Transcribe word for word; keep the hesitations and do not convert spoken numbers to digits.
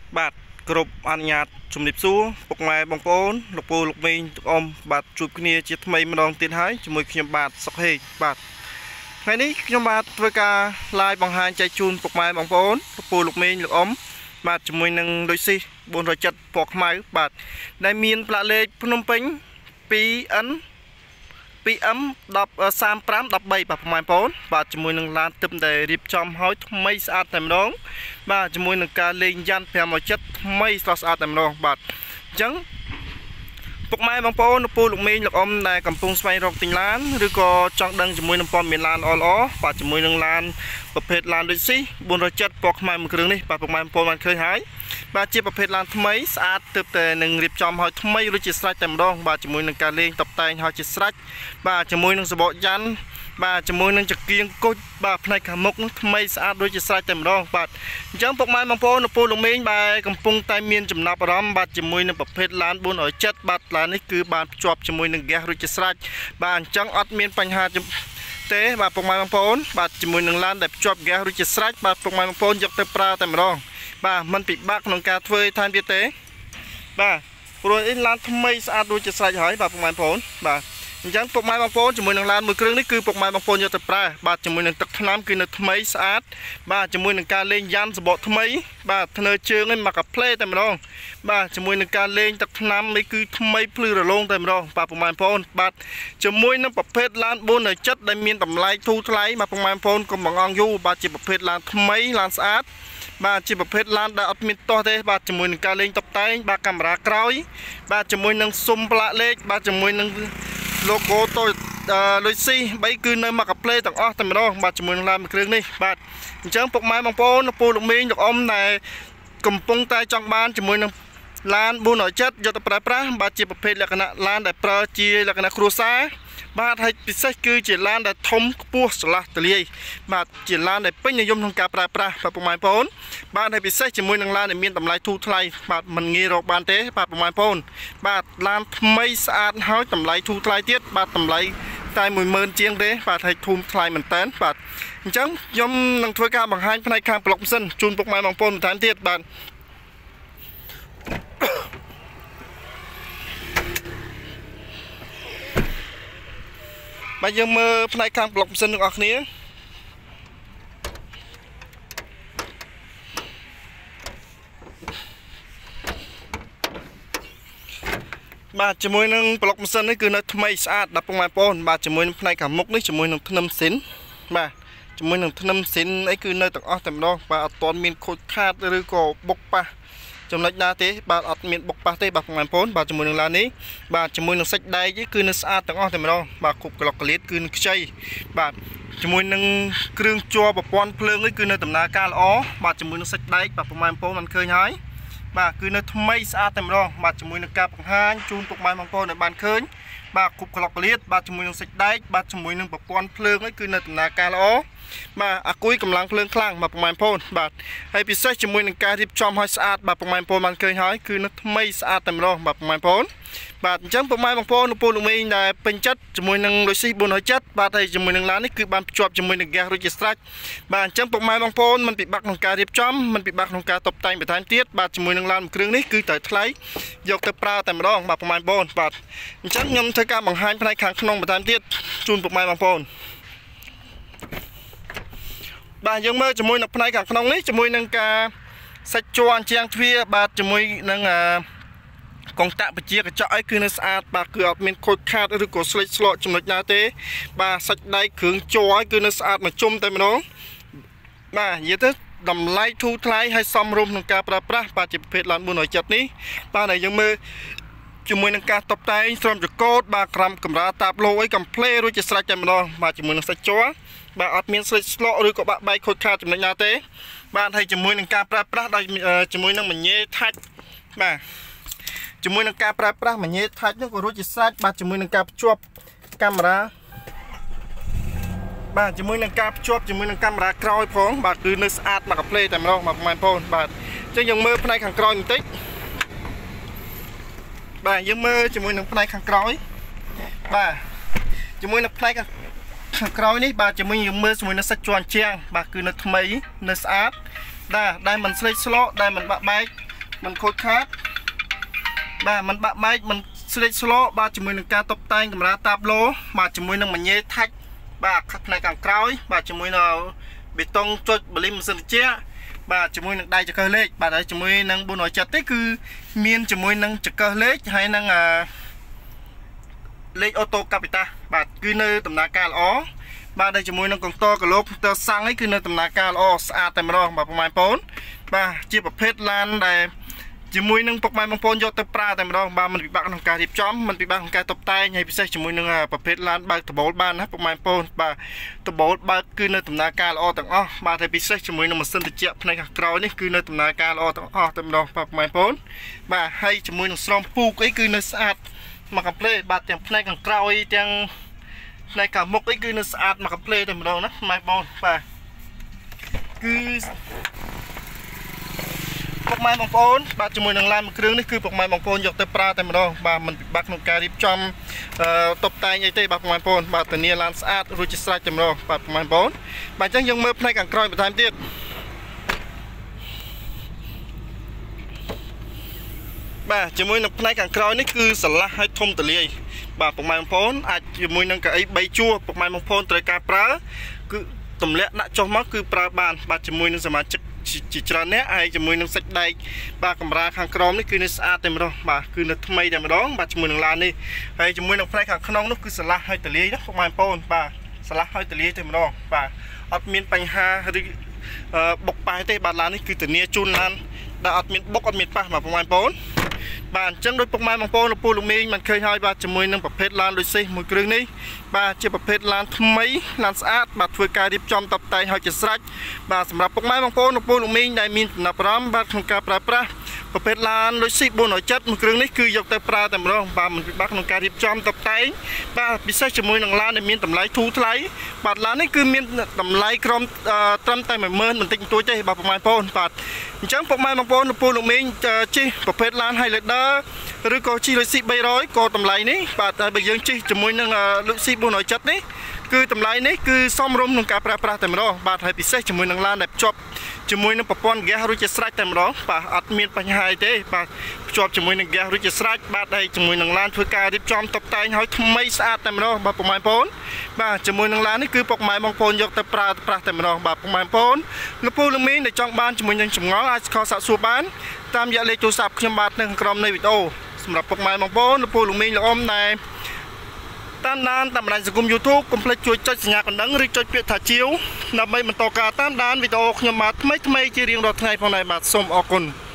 បាទគ្រប់អនុញ្ញាតជំរាបសួរពុកម៉ែបងប្អូនលោកពូលោកមីងទាំងអស់បាទជួបគ្នាជាថ្មីម្ដងទៀតហើយជាមួយខ្ញុំបាទសុកហេកបាទថ្ងៃនេះខ្ញុំបាទធ្វើការ live បង្ហាញចែកជូនពុកម៉ែបងប្អូនលោកពូលោកមីងលោកអ៊ំបាទជាមួយនឹងលុយស៊ីបួនរយចិត្តពណ៌ខ្មៅបាទដែលមានផ្លាកលេខភ្នំពេញ ពីអិន ពីអឹម សាមប្រាំ ដប់បី បាទពុកម៉ែបងប្អូនបាទជាមួយនឹងឡានទឹមដែលរៀបចំហើយថ្មីស្អាតតែម្ដងបាទជាមួយនឹងការលេងយ៉ាន់ 5រយចិត្តថ្មីស្រស់ស្អាតតែម្ដងបាទអញ្ចឹងពុកម៉ែបងប្អូនលោកពូលោកមីងលោកអ៊ំដែលកំពុងស្វែងរកទិញឡានឬក៏ចង់ដឹងជាមួយនឹងព័ត៌មានឡានល្អល្អបាទជាមួយនឹងឡានប្រភេទឡានដូចស៊ីបួនរយចិត្តពណ៌ខ្មៅមួយគ្រឿងនេះបាទពុកម៉ែបងប្អូនបានឃើញហើយបាទជាប្រភេទឡានថ្មីស្អាតទើបតែនឹងរៀបចំឲ្យថ្មីរួចជាស្រេចតែម្ដងបាទជាមួយនឹងការលេងតុបតែងឲ្យជាស្រេចបាទជាមួយនឹងសបកយ៉ាន់បាទជាមួយនឹងចង្គៀងគុជបាទផ្នែកខាងមុខនោះថ្មីស្អាតដូចជាស្រេចតែម្ដងបាទអញ្ចឹងពុកម៉ែបងប្អូនលោកពូលោកមីងបាទកំពុងតែមានចំណាប់អារម្មណ៍បាទជាមួយនឹងប្រភេទឡានបួនរយចិត្តបាទឡាននេះគឺបានភ្ជាប់ជាមួយនឹងហ្គាសរួចជាស្រេចបាទអញ្ចឹងអត់មានបញ្ហាទេបាទពុកម៉ែបងប្អូនបាទជាមួយនឹងឡានដែលភ្ជាប់ហ្គាសរួចជាស្រេចបាទពុកម៉ែបងប្អូនយកទៅប្រើតែម្ដងបាទมันពិបាកក្នុងការធ្វើថែមទៀតទេបាទព្រោះអីឡានថ្មីស្អាតដូចជាស្រេចហើយបាទពុកម៉ែបងប្អូនបាទអញ្ចឹងពុកម៉ែបងប្អូនជាមួយនឹងឡានមួយគ្រឿងនេះគឺពុកម៉ែបងប្អូនយកទៅប្រើបាទជាមួយនឹងទឹកថ្នាំគឺនៅថ្មីស្អាតបាទជាមួយនឹងការលេងយ៉ាន់សបកថ្មីបាទធ្នើជើងនេះមកកាផ្លេតែម្ដងបាទជាមួយនឹងការលេងទឹកថ្នាំនេះគឺថ្មីភ្លឺរលោងតែម្ដងបាទពុកម៉ែបងប្អូនបាទជាមួយនឹងប្រភេទឡានបួនរយចិត្តដែលមានតម្លៃធូរថ្លៃបាទពុកម៉ែបងប្អូនកុំបង្អង់យូរបាទជាប្រភេទឡានថ្មីឡានស្អាតបាទជាប្រភេទឡានដែលអត់មានទាស់ទេបាទជាមួយនឹងការលេងតុបតែងបាទកាមេរ៉ាក្រោយបាទជាមួយនឹងស៊ុំផ្លាកលេខបាទជាមួយនឹងlogo តូចលុយស៊ីបីគឺនៅមកកាផ្លេទាំងអស់តែម្ដងបាទជាមួយនឹងឡានមួយគ្រឿងនេះបាទអញ្ចឹងពុកម៉ែបងប្អូនលោកពូលោកមីងលោកអ៊ំដែលកំពុងតែចង់បានជាមួយនឹងឡានបួនរយចិត្តយកទៅប្រើប្រាស់បាទជាប្រភេទលក្ខណៈឡានដែលប្រើជាលក្ខណៈគ្រួសារបាទហើយពិសេសគឺជាឡានដែលធំខ្ពស់ស្រឡះទលាយបាទជាឡានដែលពេញនិយមក្នុងការប្រើប្រាស់បាទពុកម៉ែបងប្អូនបាទហើយពិសេសជាមួយនឹងឡានដែលមានតម្លៃធូរថ្លៃបាទមិនងាយរកបានទេបាទពុកម៉ែបងប្អូនបាទឡានថ្មីស្អាតហើយតម្លៃធូរថ្លៃទៀតបាទតម្លៃតែ មួយម៉ឺន ជាងទេបាទហើយធូរថ្លៃមែនតើបាទអញ្ចឹងខ្ញុំនឹងធ្វើការបង្ហាញផ្នែកខាងប្លុកម៉ាស៊ីនជូនពុកម៉ែបងប្អូនបន្ថែមទៀតបាទបាទយើងមើលផ្នែកខាងប្លុកម៉ាស៊ីនទាំងអស់គ្នាបាទជាមួយនឹងប្លុកម៉ាស៊ីននេះគឺនៅថ្មីស្អាតដល់ពុកម៉ែបងប្អូនបាទជាមួយនឹងផ្នែកខាងមុខនេះជាមួយនឹងធ្នឹមស៊ីនបាទជាមួយនឹងធ្នឹមស៊ីនអីគឺនៅទាំងអស់តែម្ដងបាទអត់ទាន់មានខូចខាតឬក៏បុកប៉ះចំណុចណាទេបាទអត់មានបុកប៉ះទេបាទពុកម៉ែបងប្អូនបាទជាមួយនឹងឡាននេះបាទជាមួយនឹងសាច់ដែកគឺនៅស្អាតទាំងអស់តែម្ដងបាទគ្រប់ក្លុកក្លៀតគឺនឹងខ្ចីបាទជាមួយនឹងគ្រឿងជ័រប្រព័ន្ធភ្លើងនេះគឺនៅដំណើរការល្អបាទជាមួយនឹងសាច់ដែកបាទពុកម៉ែបងប្អូនបានឃើញហើយបាទគឺនៅថ្មីស្អាតតែម្ដងបាទជាមួយនឹងការបង្ហាញជូនពុកម៉ែបងប្អូនឲ្យបានឃើញបាទគ្រប់ក្លុកក្លៀតបាទជាមួយនឹងសាច់ដែកបាទជាមួយនឹងប្រព័ន្ធភ្លើងនេះគឺនៅដំណើរការល្អបាទអាគុយកម្លាំងភ្លើងខ្លាំងបាទពុកម៉ែបងប្អូនបាទហើយពិសេសជាមួយនឹងការរៀបចំឲ្យស្អាតបាទពុកម៉ែបងប្អូនបានឃើញហើយគឺនៅថ្មីស្អាតតែម្ដងបាទពុកម៉ែបងប្អូនបាទអញ្ចឹងពុកម៉ែបងប្អូនលោកពូលោកមីងដែលពេញចិត្តជាមួយនឹងលុយស៊ីបួនរយចិត្តបាទហើយជាមួយនឹងឡាននេះគឺបានភ្ជាប់ជាមួយនឹងហ្គាសរួចជាស្រេចបាទអញ្ចឹងពុកម៉ែបងប្អូនមិនពិបាកក្នុងការរៀបចំមិនពិបាកក្នុងការតុបតែងបន្ថែមទៀតបាទជាមួយនឹងឡានមួយគ្រឿងនេះគឺត្រូវថ្លៃយកទៅប្រើតែម្ដងបាទពុកម៉ែបងប្អូនបាទអញ្ចឹងខ្ញុំធ្វើការបង្ហាញផ្នែកខាងក្នុងបន្ថែមទៀតជូនពុកម៉ែបងប្អូនបាទយើងមើលជាមួយនឹងផ្នែកខាងក្នុងនេះជាមួយនឹងការសាច់ជ័រអញ្ចាំងទ្វារបាទជាមួយនឹងកងតាក់បជាកញ្ចក់អីគឺនៅស្អាតបាទគឺអត់មានខូចខាតឬក៏ស្លេកស្លកចំណុចណាទេបាទសាច់ដែកគ្រឿងជ័រគឺនៅស្អាតមួយជុំតែម្ដងបាទនិយាយទៅតម្លៃធូរថ្លៃហើយសមរម្យក្នុងការប្រើប្រាស់បាទជាប្រភេទឡានបួនរយចិត្តនេះបាទហើយយើងមើលជាមួយនឹងការតុបតែងស្រោមចង្កូតបាទក្រាំកម្រាលតាបឡូអីកំភ្លេរួចជាស្រេចតែម្ដងបាទជាមួយនឹងសាច់ជ័របាទអត់មានស្លេកស្លកឬក៏បាក់បែកខូចខាតចំណុចណាទេបាទហើយជាមួយនឹងការប្រើប្រាស់ដោយជាមួយនឹងមញ៉េថាច់បាទជាមួយនឹងការប្រើប្រាស់មញ៉េថាច់នោះក៏រួចជាស្រេចបាទជាមួយនឹងការភ្ជាប់កាមេរ៉ាបាទជាមួយនឹងការភ្ជាប់ជាមួយនឹងកាមេរ៉ាក្រោយផងបាទគឺនៅស្អាតមកកាផ្លេតែម្ដងបាទបងប្អូនបាទអញ្ចឹងយើងមើលផ្នែកខាងក្រោយបន្តិចបាទយើងមើលជាមួយនឹងផ្នែកខាងក្រោយបាទជាមួយនឹងផ្នែកខាងក្រោយនេះបាទជាមួយយើងមើលជាមួយនឹងសាច់ជ័រអញ្ចាំងបាទគឺនៅថ្មីនៅស្អាតដែរដែលមិនស្លេកស្លកដែលមិនបាក់បែកมันខូចខាតបាទมันបាក់បែកมันស្លេកស្លោបាទជាមួយនឹងការតុបតែងកាមេរ៉ាតាបឡូបាទជាមួយនឹងមញ៉េថាច់បាទផ្នែកខាងក្រោយបាទជាមួយនៅបេតុងចុចបលីម៉ាស៊ីនត្រជាក់បាទជាមួយនឹងដៃចង្កឹះលេខបាទហើយជាមួយនឹងbốn bảyទេគឺមានជាមួយនឹងចង្កឹះលេខហើយនឹងលេខអូតូកាពីតាបាទគឺនៅដំណើរការល្អបាទហើយជាមួយនឹងកង្តកលោកទៅសាំងនេះគឺនៅដំណើរការល្អស្អាតតែម្ដងបាទបងប្អូនបាទជាប្រភេទឡានដែលជាមួយនឹងពុកម៉ែបងប្អូនយកទៅប្រើតែម្ដងបាទมันពិបាកក្នុងការរៀបចំมันពិបាកក្នុងការតុបតែងហើយពិសេសជាមួយនឹងប្រភេទឡានបើកដបូលបានណាពុកម៉ែបងប្អូនបាទដបូលបើកគឺនៅដំណើរការល្អទាំងអស់បាទហើយពិសេសជាមួយនឹងម៉ាស៊ីនត្រជាក់ផ្នែកខាងក្រោយនេះគឺនៅដំណើរការល្អទាំងអស់តែម្ដងបាទពុកម៉ែបងប្អូនបាទហើយជាមួយនឹងស្រោមពូកអីគឺនៅស្អាតមកកាំភ្លេបាទទាំងផ្នែកខាងក្រោយទាំងផ្នែកខាងមុខអីគឺនៅស្អាតមកកាំភ្លេតែម្ដងណាម៉ែបងបាទគឺពុកម៉ែបងប្អូនបាទជាមួយនឹងឡានមួយគ្រឿងនេះគឺពុកម៉ែបងប្អូនយកទៅប្រើតែម្ដងបាទมันពិបាកក្នុងការរៀបចំតុបតែងអីទេបាទពុកម៉ែបងប្អូនបាទធានាឡានស្អាតរួចជាស្រេចតែម្ដងបាទពុកម៉ែបងប្អូនបាទអញ្ចឹងយើងមើលផ្នែកខាងក្រោយបន្ថែមទៀតបាទជាមួយនឹងផ្នែកខាងក្រោយនេះគឺស្រឡះឲ្យធំទលាយបាទពុកម៉ែបងប្អូនអាចជាមួយនឹងកៅអីបីជួរពុកម៉ែបងប្អូនត្រូវការប្រើគឺទម្លាក់ដាក់ចុះមកគឺប្រើបានបាទជាមួយនឹងសមាជិកជាច្រើនអ្នកហើយជាមួយនឹងសាច់ដែកបាទកាមេរ៉ាខាងក្រោមនេះគឺនៅស្អាតតែម្ដងបាទគឺនៅថ្មីតែម្ដងបាទជាមួយនឹងឡាននេះហើយជាមួយនឹងផ្នែកខាងក្នុងនោះគឺស្រឡះឲ្យទលាយណាពុកម៉ែបងប្អូនបាទស្រឡះឲ្យទលាយតែម្ដងបាទអត់មានបញ្ហាឬបុកប៉ែទេបាទឡាននេះគឺធានាជូនឡានដែលអត់មានបុកអត់មានប៉ះបាទពុកម៉ែបងប្អូនបាទអញ្ចឹងដោយពុកម៉ែបងប្អូនលោកពូលោកមីងមិនឃើញហើយបាទជាមួយនឹងប្រភេទឡានដូចនេះមួយគ្រឿងនេះបាទជាប្រភេទឡានថ្មីឡានស្អាតបាទធ្វើការរៀបចំតុបតែងឲ្យជាស្រេចបាទសម្រាប់ពុកម៉ែបងប្អូនលោកពូលោកមីងដែលមានចំណាប់អារម្មណ៍បាទក្នុងការប្រើប្រាស់ប្រភេទឡានដូចនេះbốn bảyមួយគ្រឿងនេះគឺយកទៅប្រើតែម្ដងបាទមិនពិបាកក្នុងការរៀបចំតុបតែងបាទពិសេសជាមួយនឹងឡានដែលមានតម្លៃធូរថ្លៃបាទឡាននេះគឺមានតម្លៃក្រោមត្រឹមតែមួយម៉ឺនបន្តិចបន្តួចទេបាទពុកម៉ែបងប្អូនបាទអញ្ចឹងពុកម៉ែបងប្អូនលោកពូលោកមីងជិះប្រភេទឡាន Highlander ឬក៏ជិះ LEXUS ba trămក៏តម្លៃនេះបាទតែបើយើងជិះជាមួយនឹង LEXUS bốn bảyនេះគឺតម្លៃនេះគឺសមរម្យក្នុងការប្រើប្រាស់តែម្ដងបាទហើយពិសេសជាមួយនឹងឡានដែលភ្ជាប់ជាមួយនឹងប្រព័ន្ធហ្គាសរួចជាស្រេចតែម្ដងបាទអត់មានបញ្ហាអីទេបាទភ្ជាប់ជាមួយនឹងហ្គាសរួចជាស្រេចបាទហើយជាមួយនឹងឡានធ្វើការរៀបចំតុបតែងឲ្យថ្មីស្អាតតែម្ដងបាទពុកម៉ែបងប្អូនបាទជាមួយនឹងឡាននេះគឺពុកម៉ែបងប្អូនយកទៅប្រើប្រាស់តែម្ដងបាទពុកម៉ែបងប្អូនលោកពូលោកមីងដែលចង់បានជាមួយនឹងចម្ងល់អាចខលសាកសួរបានតាមរយៈលេខទូរស័ព្ទខ្ញុំបាទនៅខាងក្រោមនៃវីដេអូសម្រាប់ពុកម៉ែបងប្អូនលោកពូលោកមីងលោកអ៊ំដែលតាមដានតាមបណ្ដាញសង្គម YouTube កុំភ្លេចជួយចុចសញ្ញាកណ្ដឹងឬចុចពាក្យថាជាវដើម្បីបន្តការតាមដានវីដេអូខ្ញុំបាទថ្មីៗជារៀងរាល់ថ្ងៃផងដែរបាទសូមអរគុណ